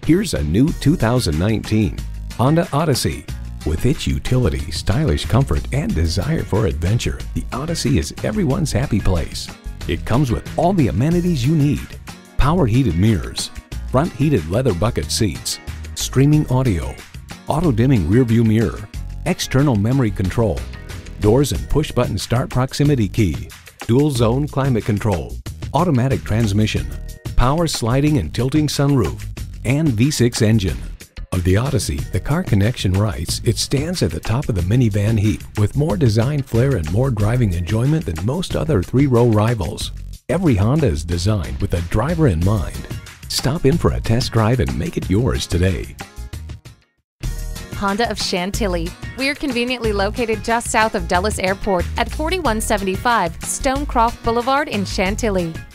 Here's a new 2019 Honda Odyssey. With its utility, stylish comfort, and desire for adventure, the Odyssey is everyone's happy place. It comes with all the amenities you need: power heated mirrors, front heated leather bucket seats, streaming audio, auto-dimming rearview mirror, external memory control, doors and push-button start proximity key, dual-zone climate control, automatic transmission, power sliding and tilting sunroof, and V6 engine. Of the Odyssey, the Car Connection writes, it stands at the top of the minivan heap with more design flair and more driving enjoyment than most other three-row rivals. Every Honda is designed with a driver in mind. Stop in for a test drive and make it yours today. Honda of Chantilly. We're conveniently located just south of Dulles Airport at 4175 Stonecroft Boulevard in Chantilly.